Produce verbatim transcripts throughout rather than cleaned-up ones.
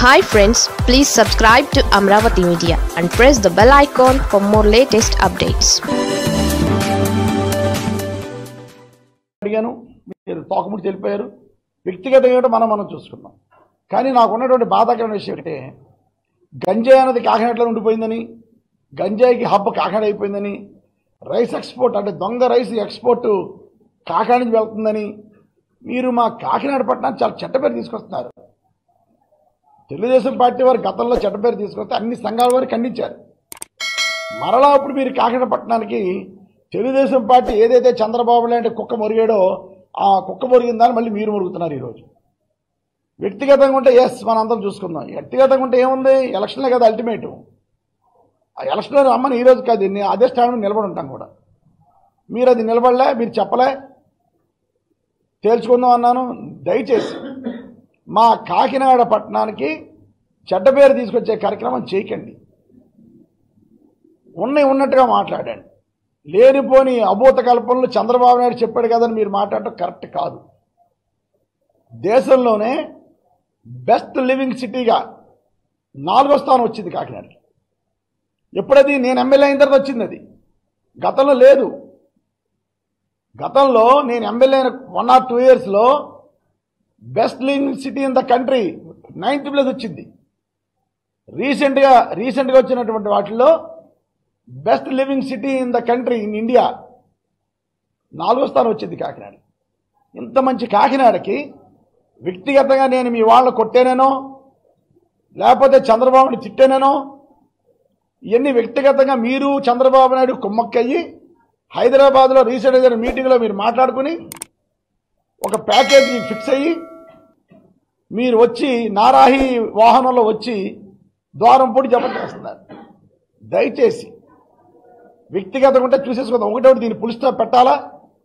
Hi friends, please subscribe to Amaravathi Media and press the bell icon for more latest updates. అడిగాను మీరు తోకముడి తెలిపారు వ్యక్తిగతంగా మనం మనం చూసుకున్నాం. కానీ నాకు ఉన్నటువంటి బాధాకరమైన విషయం అంటే గంజాయి అనేది కాకినాడలో ఉండిపోయిందని, గంజాయికి హబ్ కాకినాడ అయిపోయిందని, రైస్ ఎక్స్పోర్ట్ అంటే దొంగ రైస్ ఎక్స్పోర్ట్ కాకినాడ నుంచి వెళ్తుందని మీరు మా కాకినాడ పట్టణాన్ని చాలా చెడ్డ పేరు తీసుకొస్తున్నారు. తెలుగుదేశం పార్టీ వారు గతంలో చెడ్డ పేరు తీసుకొస్తే అన్ని సంఘాల వారు ఖండించారు. మరలా అప్పుడు మీరు కాకినాడ పట్టణానికి తెలుగుదేశం పార్టీ ఏదైతే చంద్రబాబు లాంటి కుక్క మొరిగాడో ఆ కుక్క మొరిగిందని మళ్ళీ మీరు మొరుగుతున్నారు. ఈరోజు వ్యక్తిగతంగా ఉంటే ఎస్ మనం అందరం చూసుకుందాం. వ్యక్తిగతంగా ఉంటే ఏముంది, ఎలక్షన్లే కదా అల్టిమేట్. ఆ ఎలక్షన్లో అమ్మని ఈరోజు కాదు, నేను అదే స్టాండ్ మీద నిలబడి ఉంటాం కూడా. మీరు అది నిలబడలే, మీరు చెప్పలే, తేల్చుకుందాం అన్నాను. దయచేసి మా కాకినాడ పట్టణానికి చెడ్డ పేరు తీసుకొచ్చే కార్యక్రమం చేయకండి. ఉన్నవి ఉన్నట్టుగా మాట్లాడండి. లేనిపోని అభూత కల్పనలు చంద్రబాబు నాయుడు చెప్పాడు కదని మీరు మాట్లాడటం కరెక్ట్ కాదు. దేశంలోనే బెస్ట్ లివింగ్ సిటీగా నాలుగో స్థానం వచ్చింది కాకినాడకి. ఎప్పుడది నేను ఎమ్మెల్యే అయిన తర్వాత వచ్చింది. అది గతంలో లేదు. గతంలో నేను ఎమ్మెల్యే అయిన వన్ ఆర్ టూ ఇయర్స్లో best living city in the country ninth place వచ్చింది. రీసెంట్గా రీసెంట్గా వచ్చినటువంటి వాటిల్లో best living city in the country in India నాలుగో స్థానం వచ్చింది కాకినాడ. ఇంత మంచి కాకినాడకి వ్యక్తిగతంగా నేను మీ వాళ్ళని కొట్టేనేనో లేకపోతే చంద్రబాబుని తిట్టేనేనో, ఇవన్నీ వ్యక్తిగతంగా మీరు చంద్రబాబు నాయుడు కుమ్మక్కయ్యి హైదరాబాద్లో రీసెంట్గా జరిగిన మీటింగ్లో మీరు మాట్లాడుకుని ఒక ప్యాకేజీ ఫిక్స్ అయ్యి మీరు వచ్చి నారాహి వాహనంలో వచ్చి ద్వారంపూడి జపం చేస్తున్నారు. దయచేసి వ్యక్తిగతంగా ఉంటే చూసేసుకుందాం. ఒకటి ఒకటి దీన్ని పులి స్టాప్ పెట్టాలా?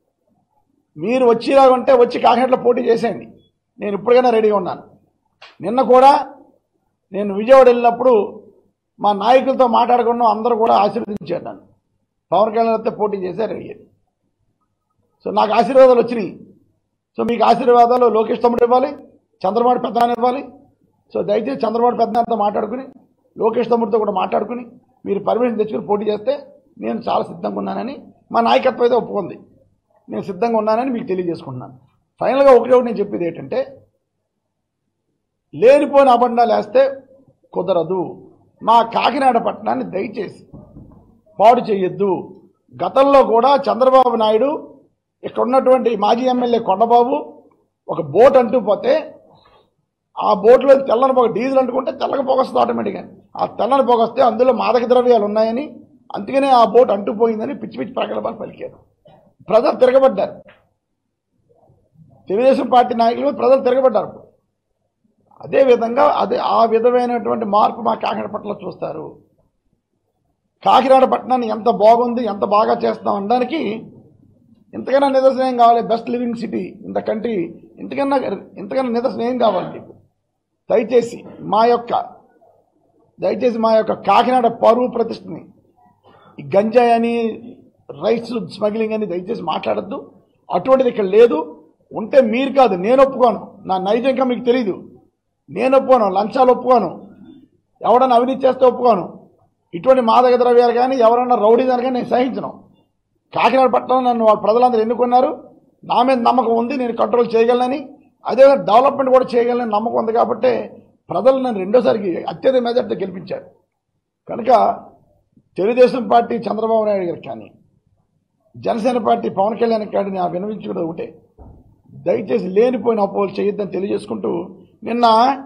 మీరు వచ్చేలాగుంటే వచ్చి కాకినాడలో పోటీ చేసేయండి. నేను ఇప్పటికైనా రెడీగా ఉన్నాను. నిన్న కూడా నేను విజయవాడ వెళ్ళినప్పుడు మా నాయకులతో మాట్లాడుకున్నాం. అందరూ కూడా ఆశీర్వదించారు నన్ను. పవన్ కళ్యాణ్ అయితే పోటీ చేశారు అడిగారు. సో నాకు ఆశీర్వాదాలు వచ్చినాయి. సో మీకు ఆశీర్వాదాలు లోకేష్ తమ్ముడు ఇవ్వాలి, చంద్రబాబు పెద్దనాన్న ఇవ్వాలి. సో దయచేసి చంద్రబాబు పెద్దనాన్నతో మాట్లాడుకుని లోకేష్ తమ్ముడితో కూడా మాట్లాడుకుని మీరు పర్మిషన్ తెచ్చుకుని పోటీ చేస్తే నేను చాలా సిద్ధంగా ఉన్నానని మా నాయకత్వం అయితే ఒప్పుకుంది. నేను సిద్ధంగా ఉన్నానని మీకు తెలియజేసుకుంటున్నాను. ఫైనల్గా ఒకటి ఒకటి నేను చెప్పేది ఏంటంటే లేనిపోయిన అబండాలు వేస్తే కుదరదు. మా కాకినాడ పట్టణాన్ని దయచేసి పాడు చేయొద్దు. గతంలో కూడా చంద్రబాబు నాయుడు ఇక్కడ ఉన్నటువంటి మాజీ ఎమ్మెల్యే కొండబాబు ఒక బోట్ అంటూ పోతే ఆ బోట్లో తెల్లని పొగ డీజిల్ అంటుకుంటే తెల్లగా పొగొస్తుంది ఆటోమేటిక్గా. ఆ తెల్లని పొగొస్తే అందులో మాదక ద్రవ్యాలు ఉన్నాయని, అందుకనే ఆ బోట్ అంటుపోయిందని పిచ్చి పిచ్చి ప్రగల్భాలు పలికారు. ప్రజలు తిరగబడ్డారు. తెలుగుదేశం పార్టీ నాయకులు ప్రజలు తిరగబడ్డారు. అదేవిధంగా అదే ఆ విధమైనటువంటి మార్పు మా కాకినాడ పట్ల చూస్తారు. కాకినాడ పట్టణాన్ని ఎంత బాగుంది, ఎంత బాగా చేస్తాం అనడానికి ఇంతకన్నా నిదర్శనం ఏం కావాలి? Best living city in the country, ఇంతకన్నా ఇంతకన్నా నిదర్శనం ఏం కావాలి మీకు? దయచేసి మా యొక్క దయచేసి మా యొక్క కాకినాడ పరువు ప్రతిష్టని ఈ గంజాయి అని రైస్ స్మగ్లింగ్ అని దయచేసి మాట్లాడద్దు. అటువంటిది ఇక్కడ లేదు. ఉంటే మీరు కాదు, నేను ఒప్పుకోను. నా నైజంగా మీకు తెలీదు. నేను ఒప్పుకోను. లంచాలు ఒప్పుకోను. ఎవడన్నా అవినీతి చేస్తే ఒప్పుకోను. ఇటువంటి మాదక ద్రవ్యాలు కానీ ఎవరన్నా రౌడీదాన్ని కానీ నేను సహించను. కాకినాడ పట్టణంలో నన్ను వాళ్ళ ప్రజలందరూ ఎన్నుకున్నారు. నా మీద నమ్మకం ఉంది, నేను కంట్రోల్ చేయగలనని, అదే డెవలప్మెంట్ కూడా చేయగలనని నమ్మకం ఉంది. కాబట్టి ప్రజలు నన్ను రెండోసారికి అత్యధిక మెజార్టీతో గెలిపించారు. కనుక తెలుగుదేశం పార్టీ చంద్రబాబు నాయుడు గారికి కానీ జనసేన పార్టీ పవన్ కళ్యాణ్ కానీ నా వినవించుకున్నది ఒకటే, దయచేసి లేనిపోయిన అపోహలు చేయొద్దని తెలియజేసుకుంటూ, నిన్న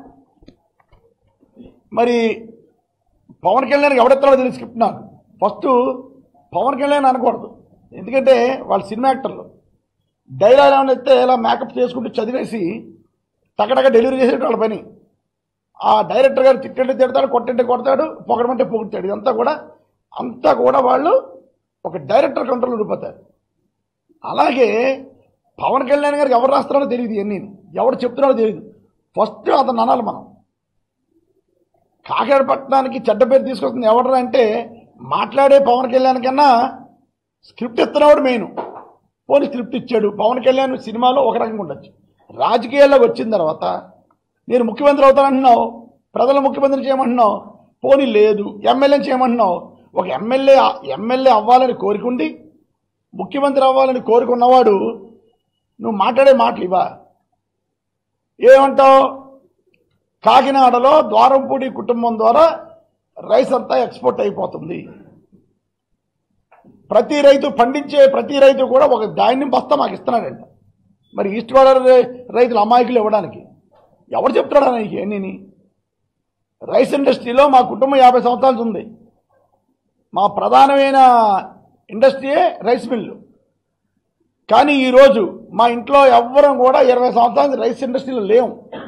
మరి పవన్ కళ్యాణ్కి ఎవడెత్తాడో తెలిసి స్క్రిప్ట్ నాకు ఫస్ట్ పవన్ కళ్యాణ్ అనకూడదు. ఎందుకంటే వాళ్ళు సినిమా యాక్టర్లు. డైలాగ్ ఏమైనా ఇస్తే ఇలా మేకప్ చేసుకుంటూ చదివేసి టకటక డెలివరీ చేసేట వాళ్ళ పని. ఆ డైరెక్టర్ గారు తిట్టంటే తిడతాడు, కొట్టంటే కొడతాడు, పొగడమంటే పొగుడతాడు. ఇదంతా కూడా అంతా కూడా వాళ్ళు ఒక డైరెక్టర్ కంట్రోల్ ఉండిపోతారు. అలాగే పవన్ కళ్యాణ్ గారికి ఎవరు రాస్తున్నారో తెలియదు, ఇవన్నీ ఎవరు చెప్తున్నారో తెలియదు. ఫస్ట్ అతను అనాలి మనం. కాకినాడ పట్టణానికి చెడ్డ పేరు తీసుకొస్తుంది ఎవరు అంటే మాట్లాడే పవన్ కళ్యాణ్ కన్నా స్క్రిప్ట్ ఇస్తున్నవాడు మెయిన్. పోనీ స్క్రిప్ట్ ఇచ్చాడు. పవన్ కళ్యాణ్ సినిమాలో ఒక రకంగా ఉండొచ్చు, రాజకీయాల్లోకి వచ్చిన తర్వాత నేను ముఖ్యమంత్రి అవుతానంటున్నావు, ప్రజల ముఖ్యమంత్రిని చేయమంటున్నావు, పోనీ లేదు ఎమ్మెల్యేని చేయమంటున్నావు. ఒక ఎమ్మెల్యే ఎమ్మెల్యే అవ్వాలని కోరుకుండి ముఖ్యమంత్రి అవ్వాలని కోరుకున్నవాడు నువ్వు మాట్లాడే మాటలు ఇవా? ఏమంటావు? కాకినాడలో ద్వారంపూడి కుటుంబం ద్వారా రైస్ అంతా ఎక్స్పోర్ట్ అయిపోతుంది. ప్రతి రైతు పండించే ప్రతి రైతు కూడా ఒక ధాన్యం బస్తా మాకు ఇస్తున్నాడంట. మరి ఈస్ట్ గోదావరి రైతులు అమాయకులు ఇవ్వడానికి ఎవరు చెప్తున్నాడా నీకు? ఎన్ని రైస్ ఇండస్ట్రీలో మా కుటుంబం యాభై సంవత్సరాలు ఉంది. మా ప్రధానమైన ఇండస్ట్రీయే రైస్ మిల్లు. కానీ ఈరోజు మా ఇంట్లో ఎవ్వరం కూడా ఇరవై సంవత్సరాలు రైస్ ఇండస్ట్రీలో లేవు.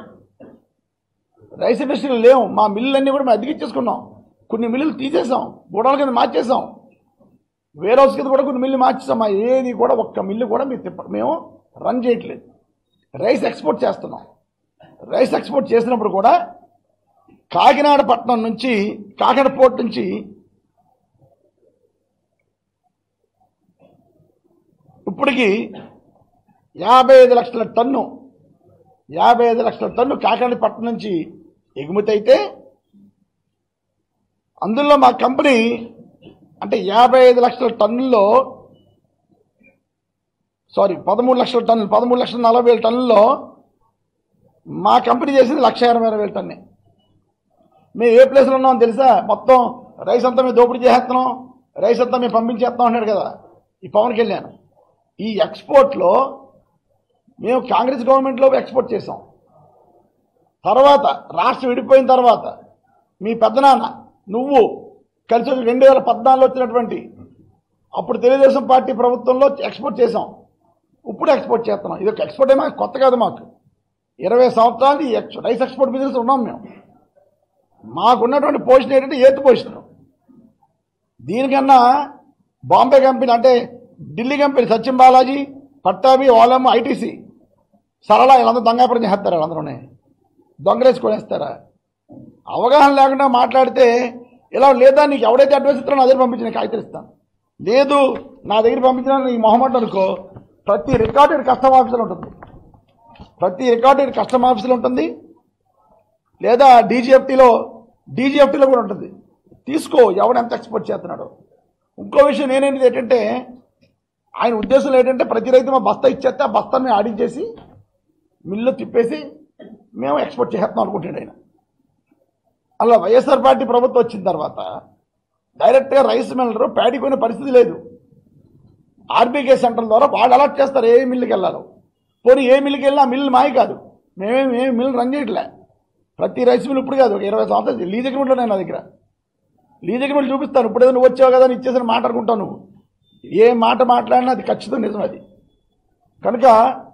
రైస్ ఇండస్ట్రీలో లేవు. మా మిల్లులన్నీ కూడా మేము అద్దెకిచ్చేసుకున్నాం. కొన్ని మిల్లులు తీసేసాం, గోడల కింద మార్చేసాం, వేర్ హౌస్ కింద కూడా కొన్ని మిల్లు మార్చేసాం. మా ఏది కూడా ఒక్క మిల్లు కూడా మేము మేము రన్ చేయట్లేదు. రైస్ ఎక్స్పోర్ట్ చేస్తున్నాం. రైస్ ఎక్స్పోర్ట్ చేసినప్పుడు కూడా కాకినాడ పట్టణం నుంచి కాకినాడ పోర్ట్ నుంచి ఇప్పటికి యాభై ఐదు లక్షల టన్ను యాభై ఐదు లక్షల టన్ను కాకినాడ పట్టణం నుంచి ఎగుమతి అయితే అందులో మా కంపెనీ అంటే యాభై ఐదు లక్షల టన్నుల్లో సారీ పదమూడు లక్షల టన్నులు పదమూడు లక్షల నలభై వేల టన్నుల్లో మా కంపెనీ చేసింది లక్ష ఇరవై వేల టన్నే. మేము ఏ ప్లేస్లో ఉన్నామో తెలుసా? మొత్తం రైస్ అంతా మేము దోపిడీ చేసేస్తున్నాం, రైస్ అంతా మేము పంపించేస్తాం అన్నాడు కదా ఈ పవన్ కళ్యాణ్. ఈ ఎక్స్పోర్ట్లో మేము కాంగ్రెస్ గవర్నమెంట్లో ఎక్స్పోర్ట్ చేసాం. తర్వాత రాష్ట్రం విడిపోయిన తర్వాత మీ పెద్దనాన్న నువ్వు కలిసి వచ్చి రెండు వేల పద్నాలుగులో వచ్చినటువంటి అప్పుడు తెలుగుదేశం పార్టీ ప్రభుత్వంలో ఎక్స్పోర్ట్ చేసాం. ఇప్పుడు ఎక్స్పోర్ట్ చేస్తున్నాం. ఇది ఒక ఎక్స్పోర్ట్ ఏమో కొత్త కాదు. మాకు ఇరవై సంవత్సరాలు ఈ రైస్ ఎక్స్పోర్ట్ బిజినెస్ ఉన్నాం మేము. మాకున్నటువంటి పొజిషన్ ఏంటంటే ఏతు పొజిషన్. దీనికన్నా బాంబే కంపెనీ అంటే Delhi company Sachin Balaji, Pattabhi, Olam, ITC, Sarala వీళ్ళందరూ దొంగపరం చేస్తారా? వాళ్ళందరూనే దొంగరేసి కొనేస్తారా? అవగాహన లేకుండా మాట్లాడితే ఇలా లేదా నీకు ఎవడైతే అడ్వైస్ ఇస్తారో నా దగ్గర పంపించిన కాగితం ఇస్తాను. లేదు నా దగ్గర పంపించిన నీకు మొహమాట అనుకో, ప్రతి రికార్డెడ్ కస్టమ్ ఆఫీసులో ఉంటుంది. ప్రతి రికార్డెడ్ కస్టమ్ ఆఫీసులో ఉంటుంది, లేదా డీజీఎఫ్టీలో డీజీఎఫ్టీలో కూడా ఉంటుంది. తీసుకో ఎవడు ఎంత ఎక్స్పోర్ట్ చేస్తున్నాడో. ఇంకో విషయం నేనేంటిది ఏంటంటే ఆయన ఉద్దేశంలో ఏంటంటే ప్రతి రైతు మా బస్తా ఇచ్చేస్తే ఆ బస్తాన్ని ఆడించేసి మిల్లు తిప్పేసి మేము ఎక్స్పోర్ట్ చేస్తాం అనుకుంటాడు ఆయన. అలా వైఎస్ఆర్ పార్టీ ప్రభుత్వం వచ్చిన తర్వాత డైరెక్ట్గా రైస్ మిల్లరు ప్యాడీ కొనే పరిస్థితి లేదు. ఆర్బీకే సెంటర్ ద్వారా వాళ్ళు అలాట్ చేస్తారు ఏ మిల్లుకి వెళ్ళాలో. పోనీ ఏ మిల్లుకి వెళ్ళినా మిల్లు మాయ కాదు. మేమేమి ఏ మిల్లు రన్ చేయట్లే. ప్రతి రైస్ మిల్ ఇప్పుడు కాదు, ఒక ఇరవై సంవత్సరాలు లీజ్ అగ్రిమెంట్లో నేను నా దగ్గర లీజ్ అగ్రిమెంట్ చూపిస్తాను. ఇప్పుడు ఏదో నువ్వు వచ్చావు కదా అని ఇచ్చేసిన మాట్లాడుకుంటావు. నువ్వు ఏ మాట మాట్లాడినా అది ఖచ్చితంగా నిజం. అది కనుక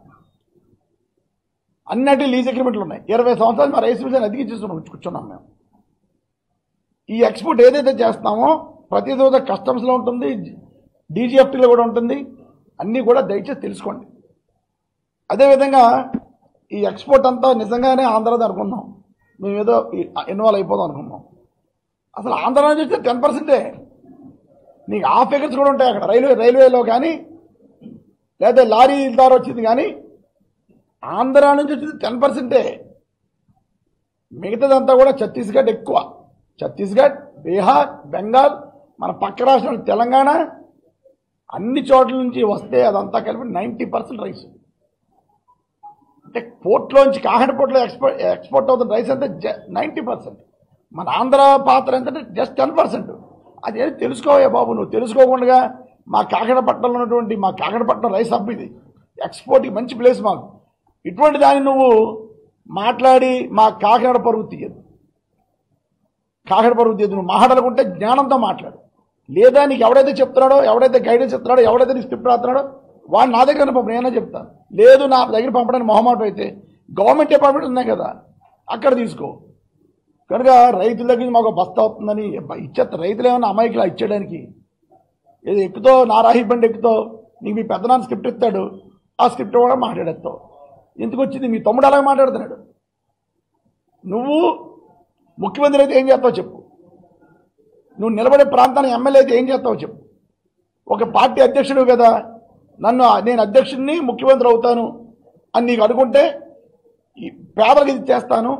అన్నటి లీజ్ అగ్రిమెంట్లు ఉన్నాయి. ఇరవై సంవత్సరాలు మా రైస్ మిల్స్ అతికిచ్చేస్తున్నాం కూర్చున్నాం మేము. ఈ ఎక్స్పోర్ట్ ఏదైతే చేస్తామో ప్రతి రోజు కస్టమ్స్లో ఉంటుంది, డీజీఎఫ్టీలో కూడా ఉంటుంది. అన్నీ కూడా దయచేసి తెలుసుకోండి. అదేవిధంగా ఈ ఎక్స్పోర్ట్ అంతా నిజంగానే ఆంధ్రాది అనుకుందాం, మేము ఏదో ఇన్వాల్వ్ అయిపోదాం అనుకున్నాం. అసలు ఆంధ్ర నుంచి వస్తే టెన్ పర్సెంటే. నీకు ఆ ఫిగర్స్ కూడా ఉంటాయి అక్కడ. రైల్వే రైల్వేలో కానీ లేదా లారీ ద్వారా వచ్చింది కానీ ఆంధ్ర నుంచి వచ్చింది టెన్ పర్సెంటే. మిగతాదంతా కూడా ఛత్తీస్గఢ్ ఎక్కువ. ఛత్తీస్గఢ్, బీహార్, బెంగాల్, మన పక్క రాష్ట్రాలు తెలంగాణ, అన్ని చోట్ల నుంచి వస్తే అదంతా కలిపి నైంటీ పర్సెంట్ రైస్. అంటే పోర్ట్లోంచి కాకినాడ పోర్ట్లో ఎక్స్పోర్ట్ ఎక్స్పోర్ట్ అవుతున్న రైస్ అంటే నైంటీ పర్సెంట్. మన ఆంధ్ర పాత్ర ఏంటంటే జస్ట్ టెన్ పర్సెంట్. అదేది తెలుసుకోవయ్యా బాబు. నువ్వు తెలుసుకోకుండా మా కాకినాడ పట్టణంలో ఉన్నటువంటి మా కాకినాడ పట్టణం రైస్ హబ్ ఇది, ఎక్స్పోర్ట్కి మంచి ప్లేస్ మాకు. ఇటువంటి దాన్ని నువ్వు మాట్లాడి మా కాకినాడ పరువు తీయదు. కాకినాడ పరువు తీయదు. నువ్వు మాట్లాడుకుంటే జ్ఞానంతో మాట్లాడు. లేదా నీకు ఎవడైతే చెప్తున్నాడో, ఎవడైతే గైడెన్స్ చెప్తున్నాడో, ఎవడైతే నీకు స్క్రిప్ట్ రాస్తున్నాడో వాడు నా దగ్గర పంప, నేనే చెప్తాను. లేదు నా దగ్గర పంపడానికి మొహమాటం అయితే గవర్నమెంట్ డిపార్ట్మెంట్ ఉన్నాయి కదా అక్కడ తీసుకో. కనుక రైతుల దగ్గర మాకు బస్తా అవుతుందని ఇచ్చేస్తా. రైతులు ఏమన్నా అమాయకులా ఇచ్చేయడానికి? ఏదో ఎక్కుతో నా రాహి బండి ఎక్కుతో నీకు మీ పెద్దనాన్న స్క్రిప్ట్ ఇస్తాడు, ఆ స్క్రిప్ట్ కూడా మాట్లాడేస్తావు. ఎందుకు వచ్చింది? మీ తమ్ముడు అలాగే మాట్లాడుతున్నాడు. నువ్వు ముఖ్యమంత్రి అయితే ఏం చేస్తావు చెప్పు. నువ్వు నిలబడే ప్రాంతానికి ఎమ్మెల్యే అయితే ఏం చేస్తావు చెప్పు. ఒక పార్టీ అధ్యక్షుడు కదా, నన్ను నేను అధ్యక్షుడిని ముఖ్యమంత్రి అవుతాను అని నీకు అనుకుంటే ఈ పేదలకు ఇది చేస్తాను,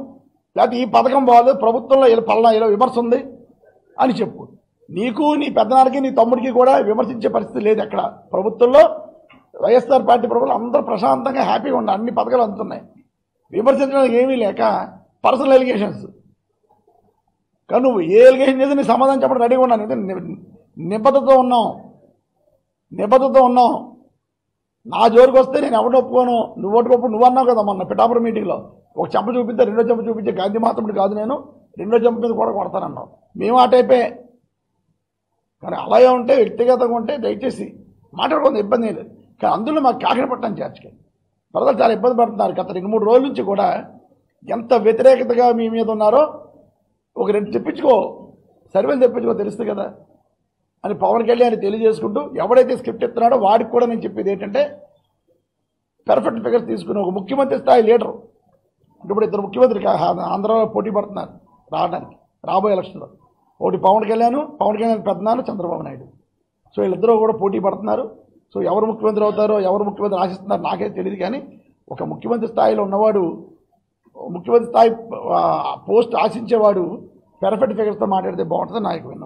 లేకపోతే ఈ పథకం బాగాలేదు, ప్రభుత్వంలో ఇలా పలానా ఇలా విమర్శ ఉంది అని చెప్పు. నీకు నీ పెద్దనాడికి నీ తమ్ముడికి కూడా విమర్శించే పరిస్థితి లేదు. ఎక్కడ ప్రభుత్వంలో వైఎస్ఆర్ పార్టీ ప్రభుత్వం అందరూ ప్రశాంతంగా హ్యాపీగా ఉండాలి, అన్ని పథకాలు అందుతున్నాయి. విమర్శించడానికి ఏమీ లేక పర్సనల్ ఎలిగేషన్స్. కానీ నువ్వు ఏ ఎలిగేషన్ చేసి నీ సమాధానం చెప్పడం రెడీగా ఉన్నాను, నిబద్ధతతో ఉన్నాం నిబద్ధతతో ఉన్నాం నా జోలికి వస్తే నేను ఎవరు ఒప్పుకోను. నువ్వు ఒప్పుకోప్పుడు నువ్వు అన్నావు కదా మొన్న పిఠాపురం మీటింగ్లో, ఒక చెంప చూపిస్తే రెండో చెంప చూపించే గాంధీ మహాత్ముడు కాదు నేను, రెండో చెంప మీద కూడా కొడతానన్నావు. మేము ఆ టైపే. కానీ అలాగే ఉంటే వ్యక్తిగతంగా ఉంటే దయచేసి మాట్లాడుకోండి, ఇబ్బంది లేదు. కానీ అందులో మాకు కాకిన పట్టణం చేర్చుకే ప్రజలు చాలా ఇబ్బంది పడుతున్నారు. గత రెండు మూడు రోజుల నుంచి కూడా ఎంత వ్యతిరేకతగా మీ మీద ఉన్నారో ఒక రెండు తెప్పించుకో, సర్వేలు తెప్పించుకో, తెలుస్తుంది కదా అని పవన్ కళ్యాణ్ తెలియజేసుకుంటూ, ఎవడైతే స్క్రిప్ట్ ఇస్తున్నాడో వాడికి కూడా నేను చెప్పేది ఏంటంటే పర్ఫెక్ట్ ఫిగర్స్ తీసుకుని ఒక ముఖ్యమంత్రి స్థాయి లీడరు. ఇప్పుడు ఇద్దరు ముఖ్యమంత్రి ఆంధ్రాలో పోటీ పడుతున్నారు రావడానికి రాబోయే ఎలక్షన్లో. ఒకటి పవన్ కళ్యాణ్, పవన్ కళ్యాణ్ పెద్దనాన్న చంద్రబాబు నాయుడు. సో వీళ్ళిద్దరూ కూడా పోటీ పడుతున్నారు. సో ఎవరు ముఖ్యమంత్రి అవుతారో, ఎవరు ముఖ్యమంత్రి ఆశిస్తున్నారో నాకైతే తెలియదు. కానీ ఒక ముఖ్యమంత్రి స్థాయిలో ఉన్నవాడు, ముఖ్యమంత్రి స్థాయి పోస్ట్ ఆశించేవాడు పర్ఫెక్ట్ ఫిగర్స్తో మాట్లాడితే బాగుంటుంది నాయకుడు.